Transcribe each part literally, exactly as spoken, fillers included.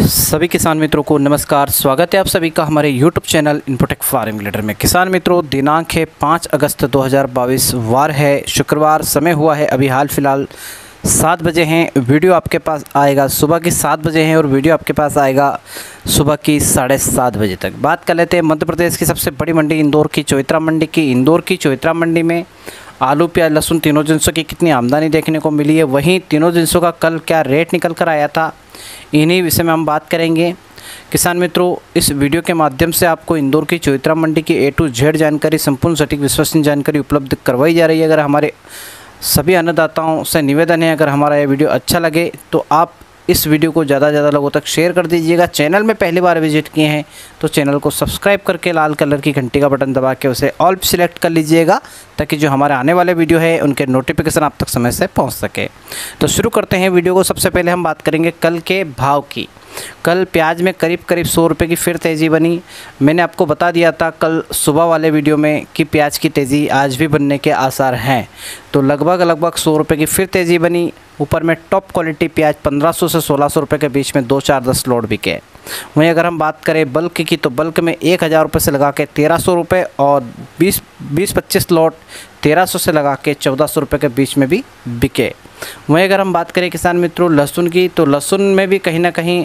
सभी किसान मित्रों को नमस्कार। स्वागत है आप सभी का हमारे YouTube channel Infotech Farming Leader में। किसान मित्रों, दिनांक है पाँच अगस्त दो हज़ार बाईस, वार है शुक्रवार, समय हुआ है अभी हाल फिलहाल सात बजे हैं। वीडियो आपके पास आएगा सुबह की सात बजे हैं और वीडियो आपके पास आएगा सुबह की साढ़े सात बजे तक। बात कर लेते हैं मध्य प्रदेश की सबसे बड़ी मंडी इंदौर की चौइत्रा मंडी की। इंदौर की चौइत्रा मंडी में आलू, प्याज, लहसुन तीनों जिनसों की कितनी आमदनी देखने को मिली है, वहीं तीनों जिनसों का कल क्या रेट निकल कर आया था, इन्हीं विषय में हम बात करेंगे। किसान मित्रों, इस वीडियो के माध्यम से आपको इंदौर की चौइत्रा मंडी की ए टू जेड जानकारी, संपूर्ण सटीक विश्वसनीय जानकारी उपलब्ध करवाई जा रही है। अगर हमारे सभी अन्नदाताओं से निवेदन है, अगर हमारा यह वीडियो अच्छा लगे तो आप इस वीडियो को ज़्यादा से ज़्यादा लोगों तक शेयर कर दीजिएगा। चैनल में पहली बार विजिट किए हैं तो चैनल को सब्सक्राइब करके लाल कलर की घंटी का बटन दबा के उसे ऑल सिलेक्ट कर लीजिएगा, ताकि जो हमारे आने वाले वीडियो है उनके नोटिफिकेशन आप तक समय से पहुंच सके। तो शुरू करते हैं वीडियो को। सबसे पहले हम बात करेंगे कल के भाव की। कल प्याज में करीब करीब सौ रुपये की फिर तेज़ी बनी। मैंने आपको बता दिया था कल सुबह वाले वीडियो में कि प्याज की तेज़ी आज भी बनने के आसार हैं, तो लगभग लगभग सौ रुपये की फिर तेज़ी बनी। ऊपर में टॉप क्वालिटी प्याज पंद्रह सौ से सोलह सौ रुपये के बीच में दो चार दस लोड बिके। वहीं अगर हम बात करें बल्क की, तो बल्क में एक हज़ार रुपये से लगा के तेरह सौ रुपये और बीस बीस पच्चीस लोड तेरह सौ से लगा के चौदह सौ रुपये के बीच में भी बिके। वहीं अगर हम बात करें किसान मित्रों लहसुन की, तो लहसुन में भी कहीं ना कहीं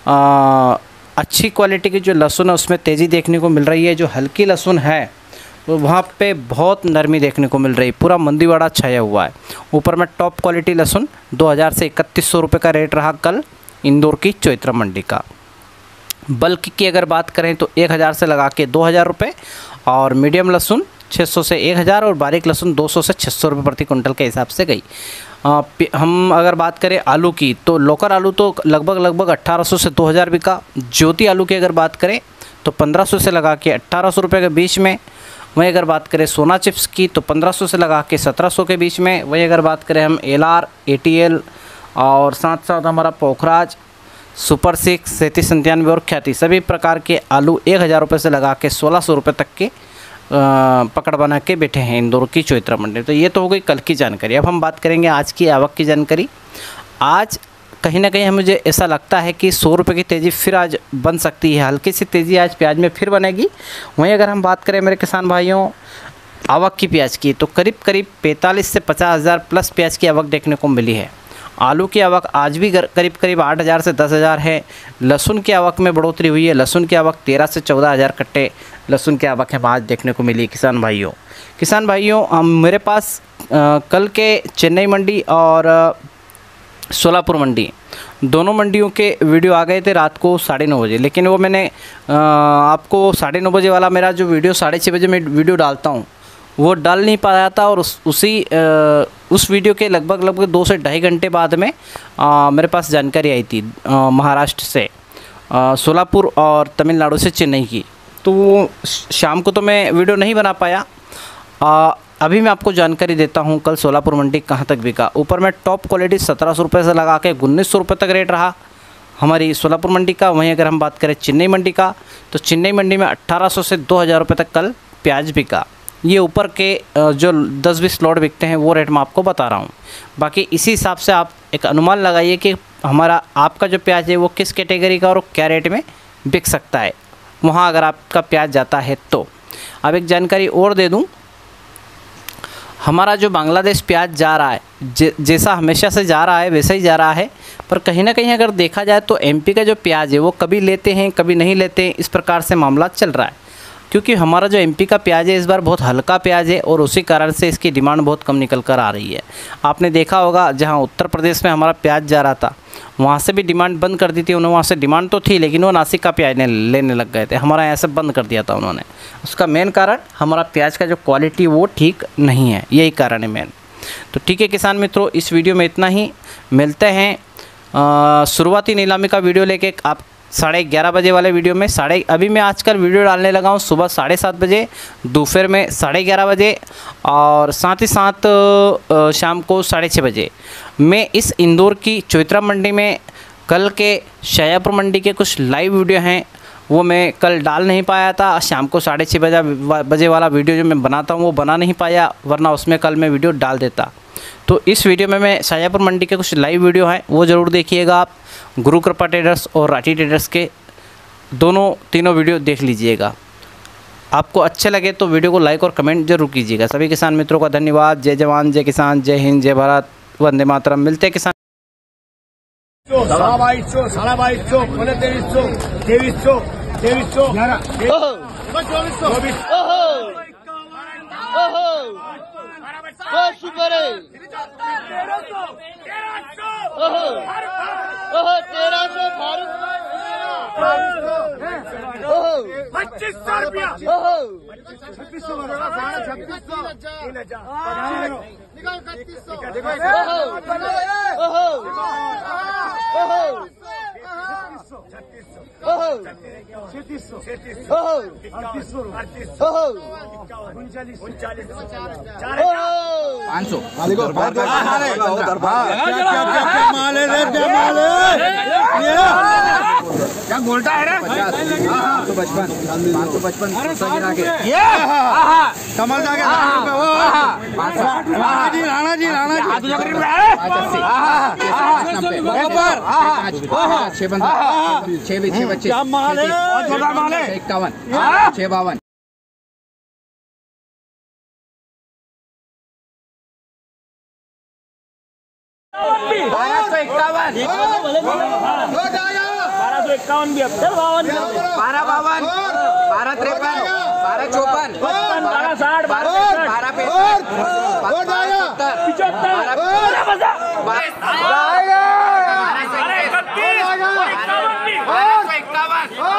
आ, अच्छी क्वालिटी की जो लहसुन है उसमें तेज़ी देखने को मिल रही है। जो हल्की लहसुन है तो वहाँ पे बहुत नरमी देखने को मिल रही है, पूरा मंदीवाड़ा छाया हुआ है। ऊपर में टॉप क्वालिटी लहसुन दो हज़ार से इकतीस सौ रुपये का रेट रहा कल इंदौर की चौइत्रा मंडी का। बल्क की अगर बात करें तो एक हज़ार से लगा के दो हज़ार रुपये और मीडियम लहसुन छः सौ से एक हज़ार और बारीक लहसुन दो सौ से छः सौ रुपये प्रति कुंटल के हिसाब से गई। आ, हम अगर बात करें आलू की, तो लोकल आलू तो लगभग लगभग अट्ठारह सौ से दो हज़ार बिका। ज्योति आलू की अगर बात करें तो पंद्रह सौ से लगा के अट्ठारह सौ रुपये के बीच में। वहीं अगर बात करें सोना चिप्स की तो पंद्रह सौ से लगा के सत्रह सौ के बीच में। वहीं अगर बात करें हम L R, A T L और साथ साथ हमारा पोखराज, सुपर सिक्स, सैंतीस संतानवे और ख्याति, सभी प्रकार के आलू एक हज़ार रुपये से लगा के सोलह सौ रुपये तक के आ, पकड़ बना के बैठे हैं इंदौर की चौइत्रा मंडी। तो ये तो हो गई कल की जानकारी। अब हम बात करेंगे आज की आवक की जानकारी। आज कहीं ना कहीं मुझे ऐसा लगता है कि सौ रुपये की तेज़ी फिर आज बन सकती है, हल्की सी तेज़ी आज प्याज में फिर बनेगी। वहीं अगर हम बात करें मेरे किसान भाइयों आवक की प्याज की, तो करीब करीब पैंतालीस से पचास हज़ार प्लस प्याज की आवक देखने को मिली है। आलू की आवक आज भी करीब करीब आठ हज़ार से दस हज़ार है। लहसुन की आवक में बढ़ोतरी हुई है। लहसुन की आवक तेरह से चौदह हज़ार कट्टे लहसुन की आवक है आज देखने को मिली। किसान भाइयों किसान भाइयों हम मेरे पास आ, कल के चेन्नई मंडी और सोलापुर मंडी दोनों मंडियों के वीडियो आ गए थे रात को साढ़े नौ बजे, लेकिन वो मैंने आ, आपको साढ़े नौ बजे वाला मेरा जो वीडियो साढ़े छः बजे मैं वीडियो डालता हूँ वो डाल नहीं पाया था। और उस उसी आ, उस वीडियो के लगभग लगभग दो से ढाई घंटे बाद में आ, मेरे पास जानकारी आई थी आ, महाराष्ट्र से, सोलापुर और तमिलनाडु से चेन्नई की। तो वो शाम को तो मैं वीडियो नहीं बना पाया। आ, अभी मैं आपको जानकारी देता हूं कल सोलापुर मंडी कहां तक बिका। ऊपर में टॉप क्वालिटी सत्रह सौ रुपये से लगा के उन्नीस सौ रुपये तक रेट रहा हमारी सोलापुर मंडी का। वहीं अगर हम बात करें चेन्नई मंडी का, तो चेन्नई मंडी में अट्ठारह सौ से दो हज़ार रुपये तक कल प्याज बिका। ये ऊपर के जो दस बीस लोड बिकते हैं वो रेट मैं आपको बता रहा हूँ। बाकी इसी हिसाब से आप एक अनुमान लगाइए कि हमारा आपका जो प्याज है वो किस कैटेगरी का और क्या रेट में बिक सकता है वहाँ अगर आपका प्याज जाता है तो। अब एक जानकारी और दे दूँ, हमारा जो बांग्लादेश प्याज जा रहा है जैसा हमेशा से जा रहा है वैसा ही जा रहा है, पर कहीं ना कहीं अगर देखा जाए तो एमपी का जो प्याज है वो कभी लेते हैं कभी नहीं लेते हैं, इस प्रकार से मामला चल रहा है। क्योंकि हमारा जो एमपी का प्याज है इस बार बहुत हल्का प्याज है और उसी कारण से इसकी डिमांड बहुत कम निकल कर आ रही है। आपने देखा होगा जहां उत्तर प्रदेश में हमारा प्याज जा रहा था वहां से भी डिमांड बंद कर दी थी उन्होंने। वहां से डिमांड तो थी लेकिन वो नासिक का प्याज लेने लग गए थे, हमारा यहाँ से बंद कर दिया था उन्होंने। उसका मेन कारण हमारा प्याज का जो क्वालिटी वो ठीक नहीं है, यही कारण है मेन। तो ठीक है किसान मित्रों, इस वीडियो में इतना ही। मिलते हैं शुरुआती नीलामी का वीडियो लेके आप साढ़े ग्यारह बजे वाले वीडियो में। साढ़े अभी मैं आजकल वीडियो डालने लगा हूँ सुबह साढ़े सात बजे, दोपहर में साढ़े ग्यारह बजे और साथ ही साथ शाम को साढ़े छः बजे। मैं इस इंदौर की चौइत्रा मंडी में कल के शाजापुर मंडी के कुछ लाइव वीडियो हैं वो मैं कल डाल नहीं पाया था। शाम को साढ़े छः बजे बजे वाला वीडियो जो मैं बनाता हूँ वो बना नहीं पाया, वरना उसमें कल मैं वीडियो डाल देता। तो इस वीडियो में मैं शाजापुर मंडी के कुछ लाइव वीडियो हैं वो ज़रूर देखिएगा आप। गुरु कृपा ट्रेडर्स और राठी ट्रेडर्स के दोनों तीनों वीडियो देख लीजिएगा। आपको अच्छे लगे तो वीडियो को लाइक और कमेंट जरूर कीजिएगा। सभी किसान मित्रों का धन्यवाद। जय जवान, जय किसान, जय हिंद, जय भारत, वंदे मातरम। मिलते हैं किसान। सवा बाईस सौ, साढ़े बाईस सौ, पौने तेईस सौ, तेईस सौ, तेईस सौ, चौबीस सौ, चौबीस शुक्र है, तेरह सौ, तेरह सौ, पच्चीस सौ रुपया, छत्तीस सौ, छत्तीस सौ, तीन हजार, निकाल इकतीस सौ, छत्तीस सौ, अड़तीस सौ, उनचालीस, उनचालीस, पाँच सौ, क्या बोलता है रे? पाँच सौ पचपन, पाँच सौ पचपन, कमल जाके राणा जी, राणा जी, राणा जी, छह पंद्रह, छह बीस, छह पच्चीस, इक्यावन, छह बावन, बारह सौ इक्यावन, बारह सौ इक्यावन भी अब बावन, बारह बावन, बारह तिरपन, बारह चौपन, बारह साठ, बारह बारह पैंसठ, बारह सत्तर, पिछहत्तर, बारह सौ इक्यावन,